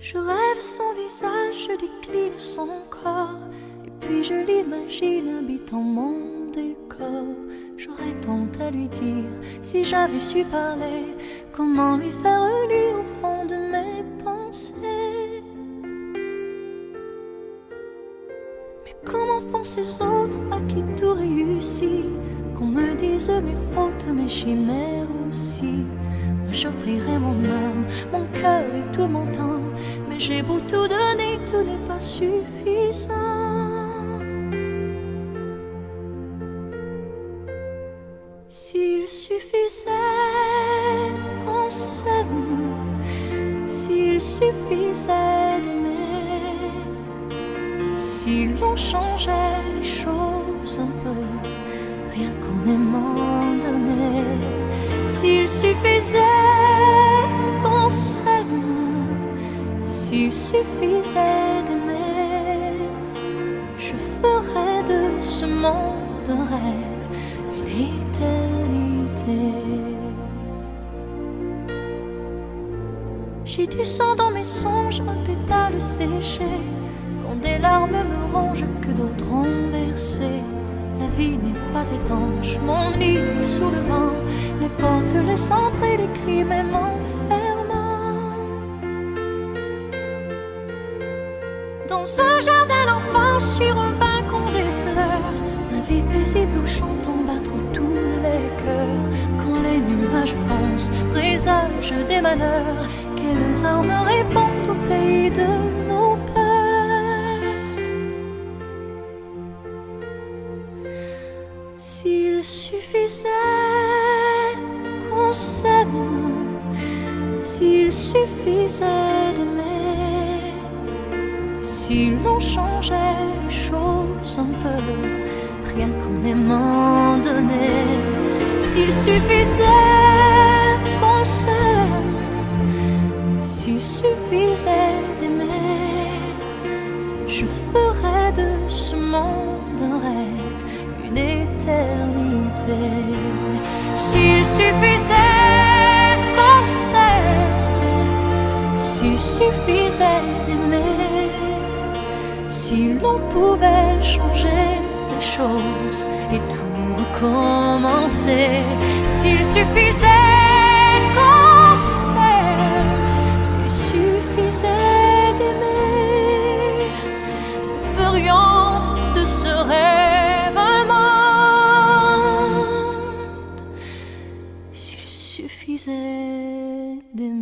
Je rêve son visage, je décline son corps, et puis je l'imagine habitant mon décor. J'aurais tant à lui dire si j'avais su parler, comment lui faire lire au fond de mes pensées. Mais comment font ces autres à qui tout réussit, qu'on me dise mes fautes, mes chimères aussi. Moi j'offrirai mon âme, mon cœur et tout mon temps, mais j'ai beau tout donner, tout n'est pas suffisant. S'il suffisait qu'on s'aime, s'il suffisait d'aimer, si l'on changeait les choses un peu, rien qu'en aimant donner. S'il suffisait qu'on s'aime, s'il suffisait d'aimer, je ferais de ce monde un rêve, une éternité. J'ai du sang dans mes songes, un pétale séché, quand des larmes me rongent que d'autres ont versé. La vie n'est pas étanche, mon lit est sous le vent, les portes, les centres et les cris même enfermant. Dans un jardin d'enfants, sur un balcon des fleurs, ma vie paisible où chantent battre tous les cœurs. Quand les nuages foncent, présagent des malheurs, quelles armes répondent au pays de nos peurs. S'il suffisait qu'on s'aime, s'il suffisait d'aimer, si l'on changeait les choses un peu, rien qu'en aimant donner. S'il suffisait qu'on s'aime, s'il suffisait d'aimer, je ferais de ce monde un rêve, une éternité. S'il suffisait qu'on s'aime, s'il suffisait d'aimer, si l'on pouvait changer les choses et tout recommencer. S'il suffisait qu'on s'aime, s'il suffisait d'aimer, nous ferions de ce rêve un monde. S'il suffisait d'aimer.